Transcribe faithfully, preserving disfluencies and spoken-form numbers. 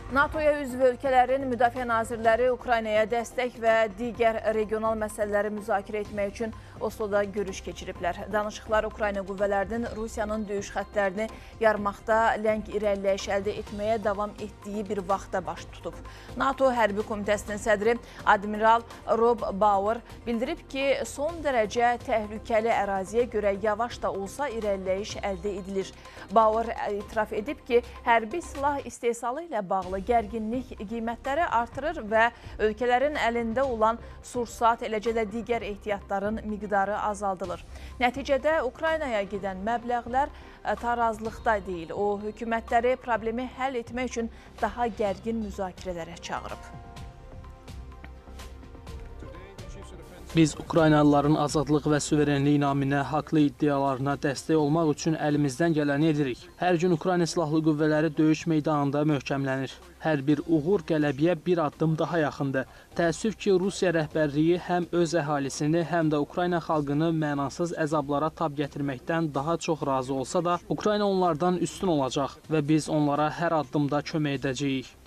NATOya üzv ölkələrin müdafiə nazirləri Ukraynaya dəstək və digər regional məsələləri müzakirə etmək üçün Osloda görüş keçiriblər. Danışıqlar Ukrayna qüvvələrinin Rusiyanın döyüş xəttlərini yarmaqda ləng irəliləyiş əldə etməyə davam etdiyi bir vaxtda baş tutub. NATO Hərbi Komitəsinin sədri Admiral Rob Bauer bildirib ki, son dərəcə təhlükəli əraziyə görə yavaş da olsa irəliləyiş əldə edilir. Bauer itiraf edib ki, hərbi silah istehsalı ilə bağlı gərginlik qiymətləri artırır və ölkələrin əlində olan sursat, eləcə də digər ehtiyatların miqdarı azaldılır. Nəticədə Ukraynaya gedən məbləğlər tarazlıqda deyil. O, hökumətləri problemi həll etmək üçün daha gərgin müzakirələrə çağırıb. Biz Ukraynalıların azadlıq və suverenlik naminə haqlı iddialarına dəstək olmaq üçün əlimizdən gələni edirik. Hər gün Ukrayna Silahlı Qüvvələri döyüş meydanında möhkəmlənir. Hər bir uğur qələbiyə bir addım daha yaxındır. Təəssüf ki, Rusiya rəhbərliyi həm öz əhalisini, həm də Ukrayna xalqını mənasız əzablara tab gətirməkdən daha çox razı olsa da, Ukrayna onlardan üstün olacaq və biz onlara hər addımda kömək edəcəyik.